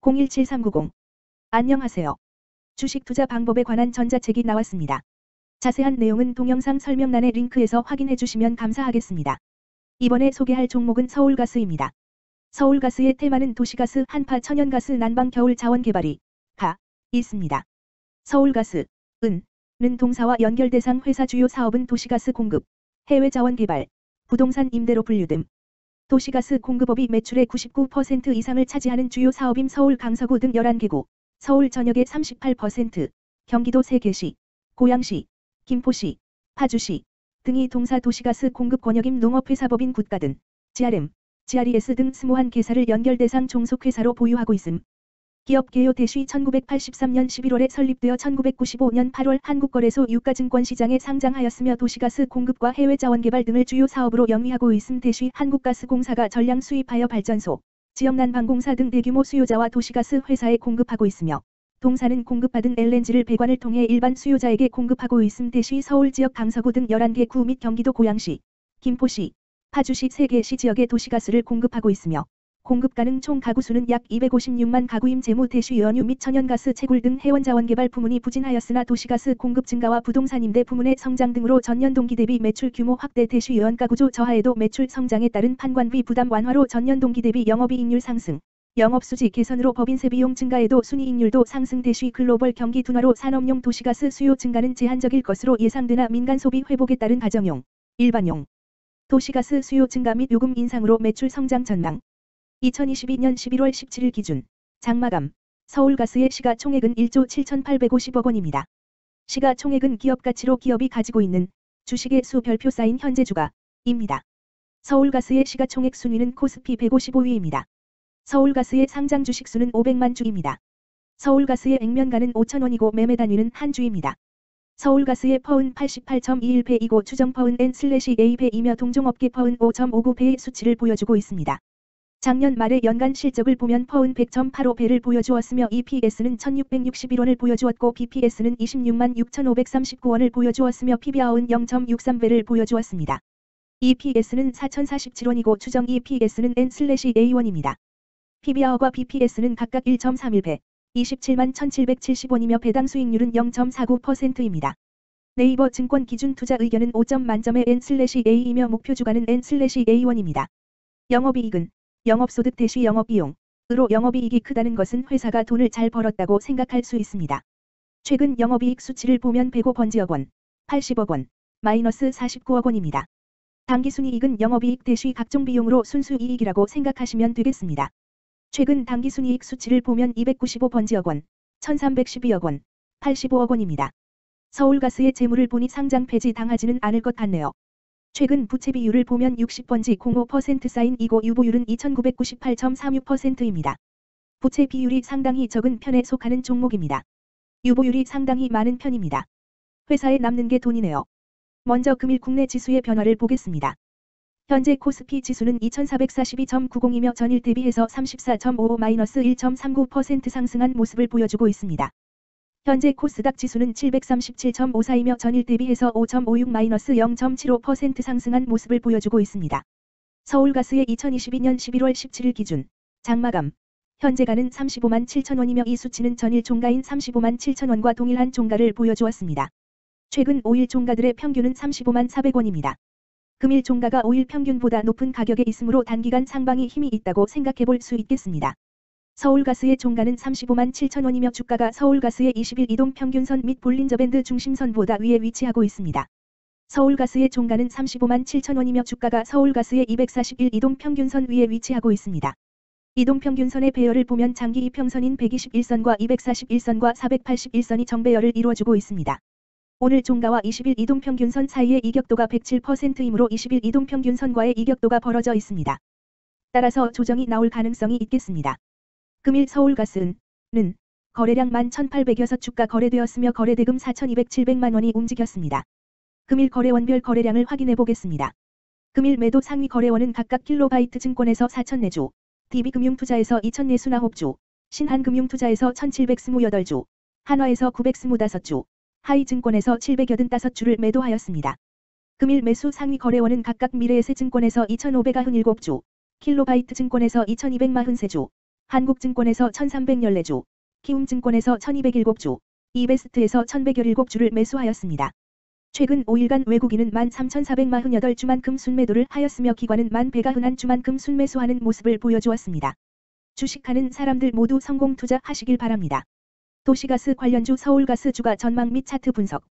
017390. 안녕하세요. 주식 투자 방법에 관한 전자책이 나왔습니다. 자세한 내용은 동영상 설명란의 링크에서 확인해 주시면 감사하겠습니다. 이번에 소개할 종목은 서울가스입니다. 서울가스의 테마는 도시가스, 한파, 천연가스, 난방, 겨울 자원 개발이 있습니다. 서울가스, 는 동사와 연결 대상 회사 주요 사업은 도시가스 공급, 해외 자원 개발, 부동산 임대로 분류 등 도시가스 공급업이 매출의 99% 이상을 차지하는 주요 사업임 서울 강서구 등 11개구, 서울 전역의 38%, 경기도 3개시, 고양시, 김포시, 파주시 등이 동사 도시가스 공급 권역임 농업회사법인 국가든, GRM, GRES 등 21개사를 연결 대상 종속회사로 보유하고 있음. 기업 개요 대시 1983년 11월에 설립되어 1995년 8월 한국거래소 유가증권시장에 상장하였으며 도시가스 공급과 해외 자원개발 등을 주요 사업으로 영위하고 있음. 대시 한국가스공사가 전량 수입하여 발전소, 지역난방공사 등 대규모 수요자와 도시가스 회사에 공급하고 있으며 동사는 공급받은 LNG를 배관을 통해 일반 수요자에게 공급하고 있음. 대시 서울 지역 강서구 등 11개 구 및 경기도 고양시, 김포시, 파주시 3개 지역에 도시가스를 공급하고 있으며 공급 가능 총 가구 수는 약 256만 가구임. 재무 대시 연유 및 천연가스 채굴 등 해원자원개발 부문이 부진하였으나 도시가스 공급 증가와 부동산 임대 부문의 성장 등으로 전년 동기 대비 매출 규모 확대. 대시 연가구조 저하에도 매출 성장에 따른 판관비 부담 완화로 전년 동기 대비 영업이익률 상승, 영업수지 개선으로 법인세 비용 증가에도 순이익률도 상승. 대시 글로벌 경기 둔화로 산업용 도시가스 수요 증가는 제한적일 것으로 예상되나 민간 소비 회복에 따른 가정용, 일반용 도시가스 수요 증가 및 요금 인상으로 매출 성장 전망. 2022년 11월 17일 기준 장마감 서울가스의 시가총액은 1조 7,850억 원입니다. 시가총액은 기업가치로 기업이 가지고 있는 주식의 수 별표 쌓인 현재 주가입니다. 서울가스의 시가총액 순위는 코스피 155위입니다. 서울가스의 상장 주식수는 500만 주입니다. 서울가스의 액면가는 5,000원이고 매매 단위는 한 주입니다. 서울가스의 퍼은 88.21배이고 추정 퍼은 N/A배이며 동종업계 퍼은 5.59배의 수치를 보여주고 있습니다. 작년 말의 연간 실적을 보면 퍼은 100.85배를 보여주었으며 EPS는 1,661원을 보여주었고 BPS는 26만 6,539원을 보여주었으며 PBR은 0.63배를 보여주었습니다. EPS는 4,047원이고 추정 EPS는 N/A1입니다. PBR과 BPS는 각각 1.31배, 27만 1,770원이며 배당 수익률은 0.49%입니다. 네이버 증권 기준 투자 의견은 5점 만점의 N/A이며 목표 주가는 N/A1입니다. 영업이익은 영업소득 대시 영업비용으로 영업이익이 크다는 것은 회사가 돈을 잘 벌었다고 생각할 수 있습니다. 최근 영업이익 수치를 보면 105번지억 원, 80억 원, 마이너스 49억 원입니다. 당기순이익은 영업이익 대시 각종 비용으로 순수이익이라고 생각하시면 되겠습니다. 최근 당기순이익 수치를 보면 295번지억 원, 1312억 원, 85억 원입니다. 서울가스의 재물을 보니 상장 폐지 당하지는 않을 것 같네요. 최근 부채 비율을 보면 60번지 05% 쌓인 이고 유보율은 2998.36%입니다. 부채 비율이 상당히 적은 편에 속하는 종목입니다. 유보율이 상당히 많은 편입니다. 회사에 남는 게 돈이네요. 먼저 금일 국내 지수의 변화를 보겠습니다. 현재 코스피 지수는 2442.90이며 전일 대비해서 34.55-1.39% 상승한 모습을 보여주고 있습니다. 현재 코스닥 지수는 737.54이며 전일 대비해서 5.56-0.75% 상승한 모습을 보여주고 있습니다. 서울가스의 2022년 11월 17일 기준 장마감 현재가는 35만 7천원이며 이 수치는 전일 종가인 35만 7천원과 동일한 종가를 보여주었습니다. 최근 5일 종가들의 평균은 35만 400원입니다. 금일 종가가 5일 평균보다 높은 가격에 있으므로 단기간 상방이 힘이 있다고 생각해 볼 수 있겠습니다. 서울가스의 종가는 35만 7천원이며 주가가 서울가스의 20일 이동평균선 및 볼린저밴드 중심선보다 위에 위치하고 있습니다. 서울가스의 종가는 35만 7천원이며 주가가 서울가스의 241 이동평균선 위에 위치하고 있습니다. 이동평균선의 배열을 보면 장기 이평선인 121선과 241선과 481선이 정배열을 이루어주고 있습니다. 오늘 종가와 20일 이동평균선 사이의 이격도가 107%이므로 20일 이동평균선과의 이격도가 벌어져 있습니다. 따라서 조정이 나올 가능성이 있겠습니다. 금일 서울가스는 거래량 11,800여섯 주가 거래되었으며 거래대금 4,200-700만원이 움직였습니다. 금일 거래원별 거래량을 확인해 보겠습니다. 금일 매도 상위 거래원은 각각 킬로바이트 증권에서 4,004주, DB금융투자에서 2,049주, 신한금융투자에서 1,728주, 한화에서 925주, 하이증권에서 785주를 매도하였습니다. 금일 매수 상위 거래원은 각각 미래에셋증권에서 2,597주, 킬로바이트 증권에서 2,243주, 한국증권에서 1314주, 키움증권에서 1207주, 이베스트에서 1117주를 매수하였습니다. 최근 5일간 외국인은 13,448주만큼 순매도를 하였으며 기관은 10,000배가 흔한 주만큼 순매수하는 모습을 보여주었습니다. 주식하는 사람들 모두 성공 투자하시길 바랍니다. 도시가스 관련주 서울가스 주가 전망 및 차트 분석.